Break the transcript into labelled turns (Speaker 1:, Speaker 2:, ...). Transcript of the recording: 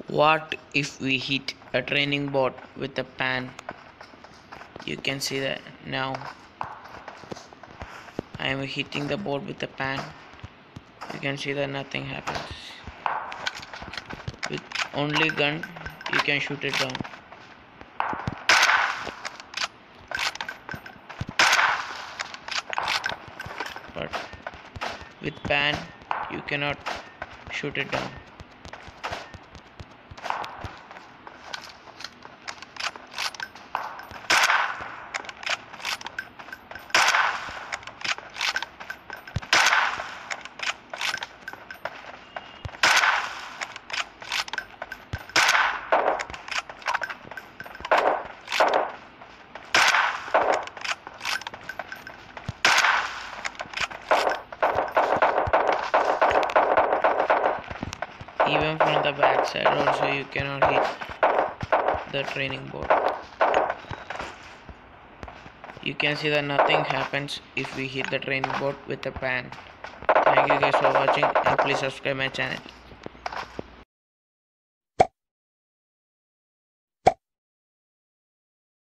Speaker 1: What if we hit a training board with a pan? You can see that now. I am hitting the board with a pan. You can see that nothing happens. With only gun, you can shoot it down. But with pan, you cannot shoot it down. Even from the back side also you cannot hit the training board. You can see that nothing happens if we hit the training board with a pan. Thank you guys for watching and please subscribe my channel.